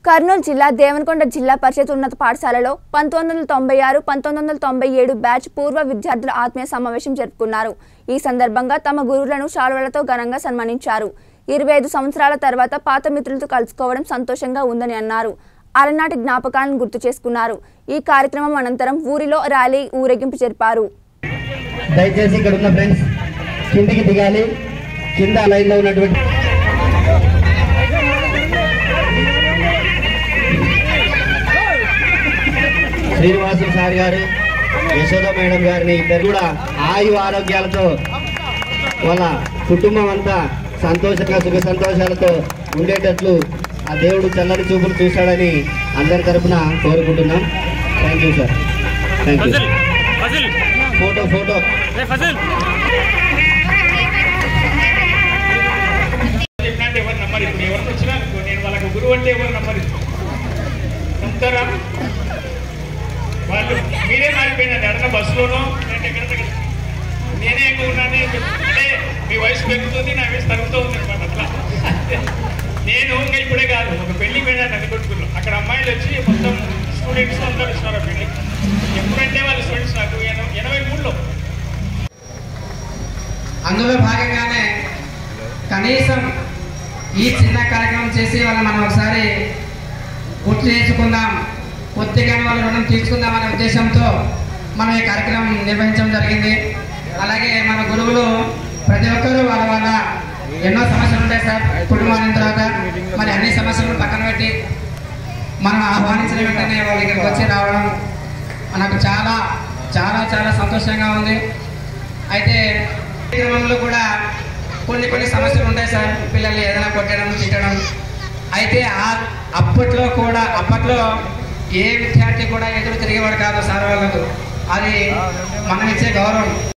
కర్నూలు జిల్లా దేవనకొండ జిల్లా పరిషత్ ఉన్నత పాఠశాలలో 1996-1997 బ్యాచ్ పూర్వ విద్యార్థుల ఆత్మీయ సమావేశం జరుపుకున్నారు. ఈ సందర్భంగా తమ గురువులను శాలువలతో ఘనంగా సన్మానించారు. 25 సంవత్సరాల తర్వాత పాత మిత్రులతో కలుసుకోవడం సంతోషంగా ఉందని అన్నారు. అలనాటి జ్ఞాపకాలను గుర్తు చేసుకున్నారు. ఈ కార్యక్రమం అనంతరం ఊరిలో ర్యాలీ ఊరేగింపు జరిపారు. దయచేసి ఇక్కడ ఉన్న ఫ్రెండ్స్ కిందికి దిగాలి. కింద లైన్లో ఉన్నటువంటి శ్రీనివాసు సార్ గారు, యశోద మేడం గారిని ఇద్దరు కూడా ఆయు ఆరోగ్యాలతో వాళ్ళ కుటుంబం అంతా సంతోషంగా సుఖ సంతోషాలతో ఉండేటట్లు ఆ దేవుడు చల్లని చూపులు చూశాడని అందరి తరఫున కోరుకుంటున్నాం. Thank you sir. Thank you. Photo ఎవరు వచ్చినా నేను వాళ్ళకి గురువు అంటే ఎవరు నమ్మరు నమ్ముతారా? వాళ్ళు మీరే మారిపోయినారు. అడగ బస్సులోనో నేనే ఎక్కువ ఉన్నాను అంటే మీ వయసు పెరుగుతుంది, నా వయసు తగ్గుతూ ఉంది అనమాట. అట్లా నేను ఇంకా ఇప్పుడే కాదు, ఒక పెళ్లి పోయినా నన్ను కొట్టుకున్నాం. అక్కడ అమ్మాయిలు వచ్చి మొత్తం స్టూడెంట్స్ అందరూ వచ్చినారు. ఆ పెళ్లి ఎప్పుడంటే వాళ్ళ స్టూడెంట్స్ నాకు 83లో. అందులో భాగంగానే కనీసం ఈ చిన్న కార్యక్రమం చేసి వాళ్ళని మనం ఒకసారి గుర్తు చేసుకుందాం, కొద్దిగా వాళ్ళ రుణం తీసుకుందాం అనే ఉద్దేశంతో మనం ఈ కార్యక్రమం నిర్వహించడం జరిగింది. అలాగే మన గురువులు ప్రతి ఒక్కరూ వాళ్ళ ఎన్నో సమస్యలు ఉంటాయి సార్. కుటుంబాన్ని తర్వాత మరి అన్ని సమస్యలను పక్కన పెట్టి మనం ఆహ్వానించిన వెంటనే వాళ్ళ ఇక్కడికి వచ్చి రావడం మనకు చాలా చాలా చాలా సంతోషంగా ఉంది. అయితే కార్యక్రమంలో కూడా కొన్ని సమస్యలు ఉంటాయి సార్. పిల్లల్ని ఏదైనా కొట్టడం, తిట్టడం. అయితే అప్పట్లో ఏ విద్యార్థి కూడా ఎదురు తిరిగేవాడు కాదు సార్ వాళ్ళకు. అది మనం ఇచ్చే గౌరవం.